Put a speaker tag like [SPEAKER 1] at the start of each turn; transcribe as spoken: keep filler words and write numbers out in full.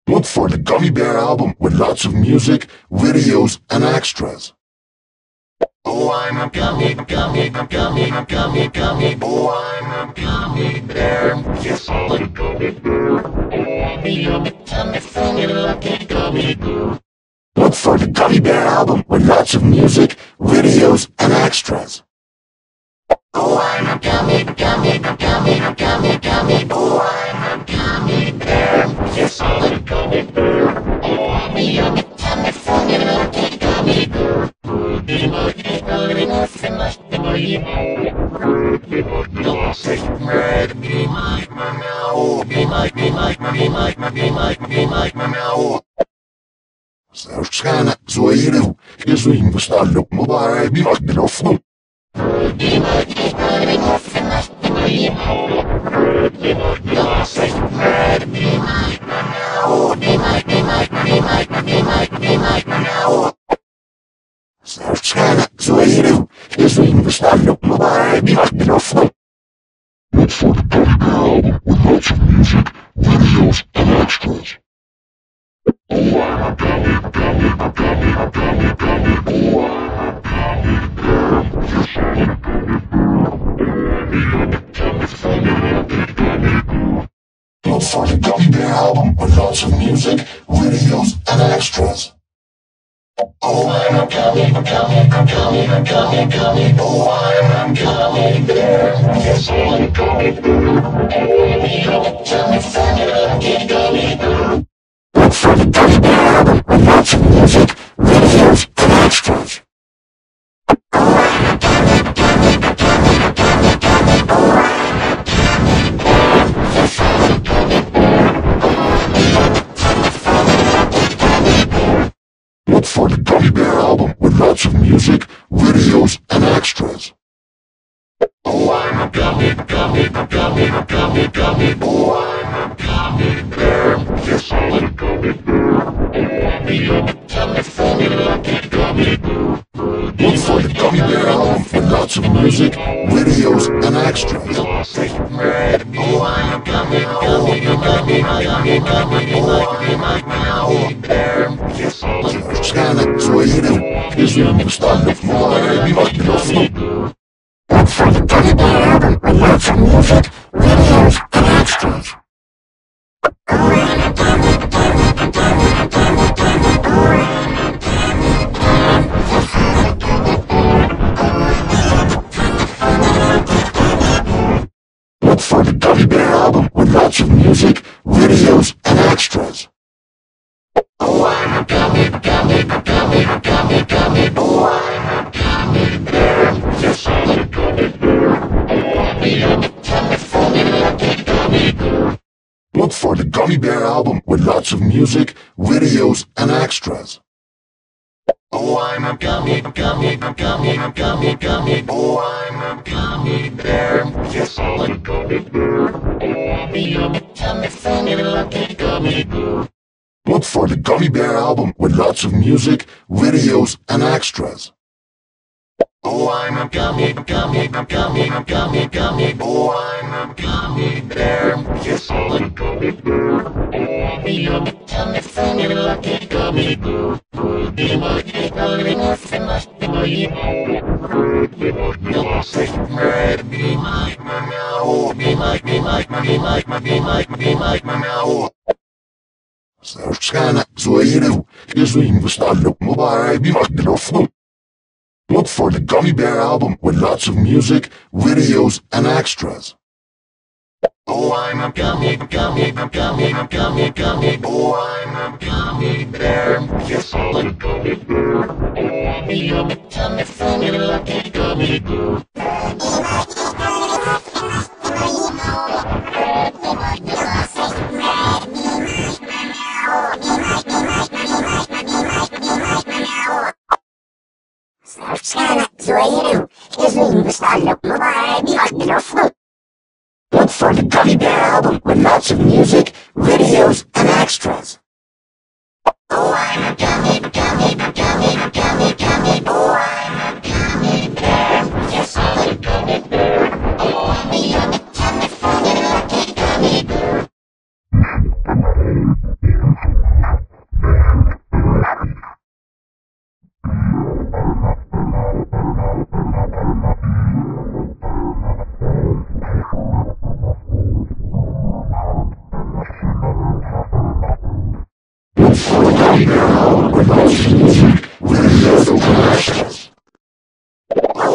[SPEAKER 1] Look for the Gummy Bear album with lots of music, videos, and extras. Oh, I'm a gummy, gummy, gummy, gummy, gummy. Oh, I'm a gummy bear. Yes, I'm a gummy bear. Oh, I'm a yummy, tummy, funny, lucky gummy bear. Look for the Gummy Bear album with lots of music, videos, and extras. Oh, I'm a gummy, gummy, gummy, gummy, gummy. Oh, I'm a gummy bear. Yes, I'm a gummy bear. Oh, I'm a yummy, tummy, funny, lucky gummy bear. Be my be nothing less than my emo. Be my classic red. Be my now. Be my be my be my be my be my now. Совершенно злоирил, изуим высталил, мубарай, be my микрофон. Be my be nothing less than my emo. Be my classic red. Be my now. Be my be my be my be my be my now. Совершенно злоирил, изуим высталил, мубарай, be my микрофон. Look for the Gummy Bear album with lots of music, videos, and extras. Oh, I'm a gummy, gummy, gummy, gummy, gummy. Oh, I'm a gummy bear. Yes, I'm a gummy bear. Oh, I'm a gummy, funny, lucky gummy bear. Look for the Gummy Bear album with lots of music, videos, and extras. Oh, I'm a gummy, gummy, gummy, gummy, gummy. Oh, I'm a gummy bear. Yes, I'm a gummy bear. Oh, I'm a gummy, gummy, funny, lucky gummy bear. Look for the Gummy Bear album with lots of music, videos, and extras. Oh, I'm a gummy, gummy, gummy, gummy, gummy. Oh, I'm a gummy bear. Yes, I'm a gummy bear. Oh, I'm a gummy, gummy, funny, lucky gummy bear. Look for the Gummy Bear album with lots of music, videos, and extras. Oh, I'm a gummy, gummy, gummy, gummy, gummy. Oh, I'm a gummy bear. Yes, I'm a gummy bear. Oh, I'm a yummy, tummy, funny, lucky gummy bear. Look for the Gummy Bear album with lots of music, videos, and extras. Oh, I'm a gummy, gummy, gummy, gummy, gummy. Oh, I'm a gummy bear. Yes, I'm a Совершенно злоирил, изуим высталил, мубарай, be my микрофон. Look for the Gummy Bear album with lots of music, videos, and extras. Oh, I'm a gummy, gummy, gummy, gummy, gummy. Oh, I'm a gummy bear. Yes, I'm a gummy bear. Oh, look for the Gummy Bear album with lots of music, videos, and extras. Oh, I'm a gummy, gummy, gummy, gummy, gummy. Oh, I'm a gummy bear. Yes, I'm a gummy bear. Oh, I'm a yummy, tummy, funny, lucky gummy bear. Look for the Gummy Bear album with lots of music, videos, and extras. Oh, I'm a gummy, gummy, gummy, gummy, gummy. Oh, I'm a gummy bear. Yes, I'm a gummy bear. Oh, I'm a yummy, tummy, funny, lucky gummy bear. Look for the Gummy Bear album with lots of music, videos, and extras. Oh, I'm a gummy, gummy, gummy, gummy, gummy. Oh, I'm a gummy bear. Yes, I'm a gummy bear. Oh, I'm a yummy, tummy, funny, lucky gummy bear. Be my be nothing less than my emo. Be my classic red. Be my now. Be my be my be my be my be my now. Совершенно злоирил, изуим высталил, мубарай, be my микрофон. Look for the Gummy Bear album with lots of music, videos, and extras. Oh, I'm a gummy, gummy, gummy, gummy, gummy. Oh, I'm a gummy bear. Yes, I'm a gummy bear. Oh, I'm a yummy, tummy, funny, lucky gummy bear. Совершенно злоирил, изуим высталил, мубарай, be my микрофон. Look for the Gummy Bear album with lots of music, videos, and extras. Oh, I'm a gummy, gummy, gummy, gummy, gummy. Oh, I'm a gummy bear. Yes, I'm a gummy bear. Oh, I'm a yummy, tummy, funny, lucky gummy bear. for a gummy bear with lots of music, videos, and collections.